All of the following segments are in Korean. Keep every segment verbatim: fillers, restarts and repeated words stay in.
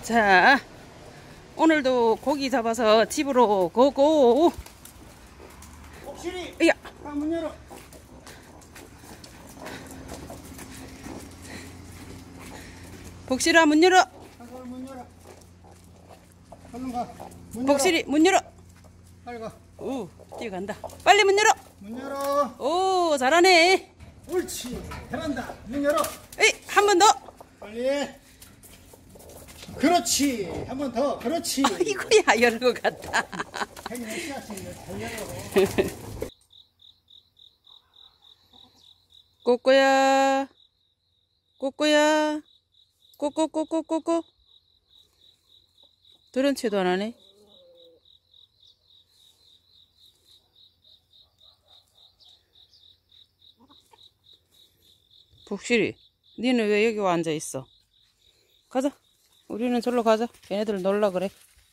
자, 오늘도 고기 잡아서 집으로 고고. 복실이. 야, 아, 문 열어. 복실아 문 열어. 잠깐 문 열어. 얼른 가. 문 복실이 열어. 문 열어. 빨리 가. 오, 뛰어간다. 빨리 문 열어. 문 열어. 오, 잘하네. 옳지. 잘한다. 문 열어. 에이, 한 번 더. 빨리. 그렇지. 한 번 더. 그렇지. 이거야, 열은 것 같다. 잘 열어. 꼬꼬야, 꼬꼬야, 꼬꼬꼬꼬꼬꼬. 들은 채도 안 하네. 복실이, 니는 왜 여기 와 앉아 있어? 가자. 우리는 절로 가자. 걔네들 놀라 그래.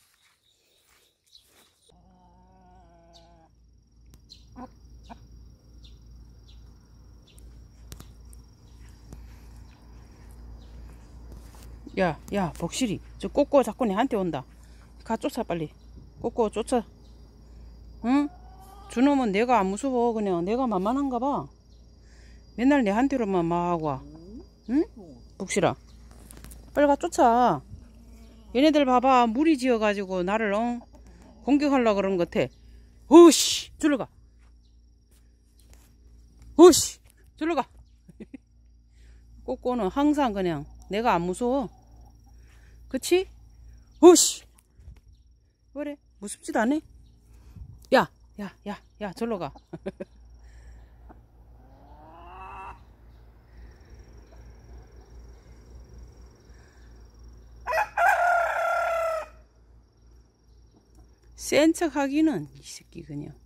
야, 야, 복실이. 저 꼬꼬 자꾸 내한테 온다. 가 쫓아 빨리. 꼬꼬 쫓아. 응? 저놈은 내가 안 무서워. 그냥 내가 만만한가 봐. 맨날 내한테로만 막 하고 와. 응? 복실아. 빨리 가 쫓아. 얘네들 봐봐. 무리 지어가지고 나를 어? 공격하려고 그런 것 같아. 오씨! 저리로 가. 오씨! 저리로 가. 꼬꼬는 항상 그냥 내가 안 무서워. 그치? 오씨! 그래? 무섭지도 않네? 야! 야! 야! 야! 저리로 가. 센 척 하기는 이 새끼 그냥.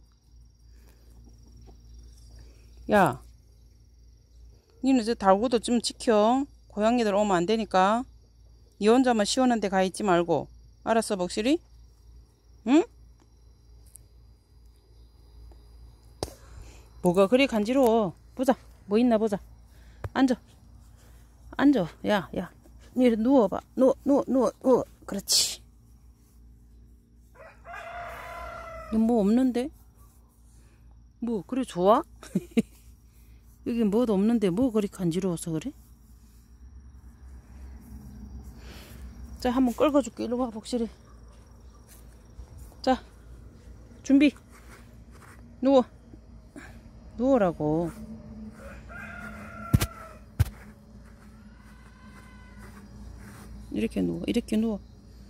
야, 니는 저 달고도 좀 지켜. 고양이들 오면 안 되니까. 니 혼자만 시원한 데 가 있지 말고. 알았어, 복실이? 응? 뭐가 그리 간지러워. 보자. 뭐 있나 보자. 앉아. 앉아. 야, 야. 니 누워봐. 누워, 누워, 누워, 누워. 그렇지. 뭐 없는데? 뭐 그래 좋아? 여기 뭐도 없는데 뭐 그리 간지러워서 그래? 자, 한번 끌어줄게. 이리 와, 복실이. 자, 준비. 누워. 누워라고. 이렇게 누워. 이렇게 누워.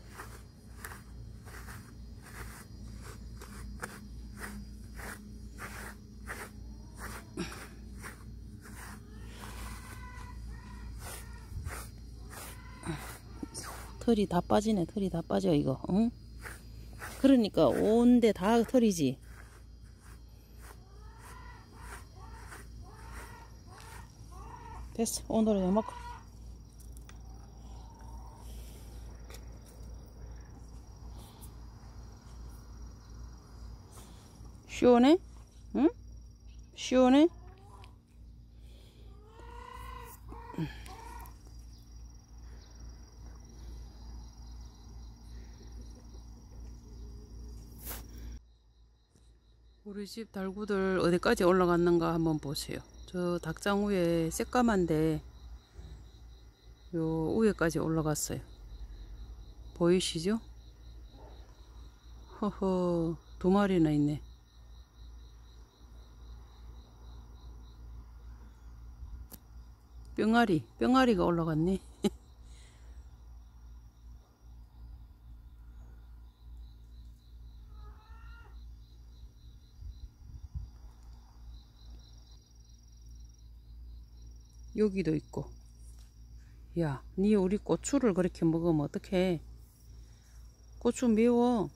털이 다 빠지네. 털이 다 빠져 이거. 응? 그러니까 온데 다 털이지. 됐어. 오늘은 요만큼. 시원해? 응? 시원해? 우리 집 달구들 어디까지 올라갔는가 한번 보세요. 저 닭장 위에 새까만데 요 위에까지 올라갔어요. 보이시죠? 허허, 두 마리나 있네. 뿅아리, 뿅아리가 올라갔네. 여기도 있고. 야, 니 우리 고추를 그렇게 먹으면 어떡해? 고추 매워.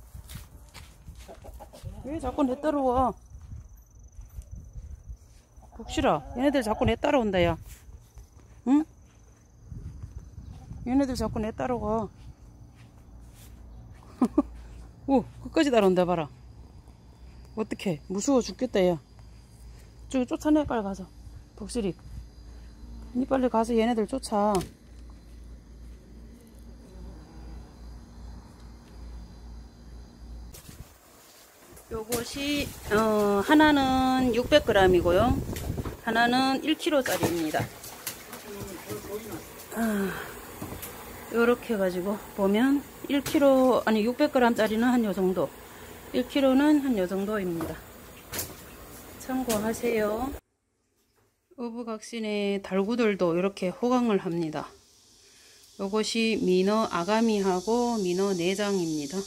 왜 자꾸 내 따라와? 복실아, 얘네들 자꾸 내 따라온다, 야. 응? 얘네들 자꾸 내 따라가. 오, 끝까지 따라온다, 봐라. 어떡해. 무서워 죽겠다, 야. 저기 쫓아내, 빨리 가서. 복실이. 니 빨리 가서 얘네들 쫓아. 요것이, 어, 하나는 육백 그램이고요. 하나는 일 킬로그램짜리입니다. 아, 요렇게 해가지고 보면 일 킬로그램, 아니 육백 그램짜리는 한 요정도, 일 킬로그램는 한 요정도입니다. 참고하세요. 어부각신의 달구들도 이렇게 호강을 합니다. 요것이 민어 아가미하고 민어 내장입니다.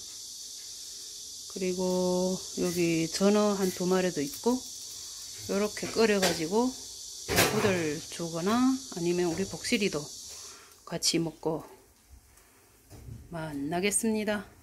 그리고 여기 전어 한 두 마리도 있고, 요렇게 끓여가지고 달구들 주거나 아니면 우리 복실이도 같이 먹고 만나겠습니다.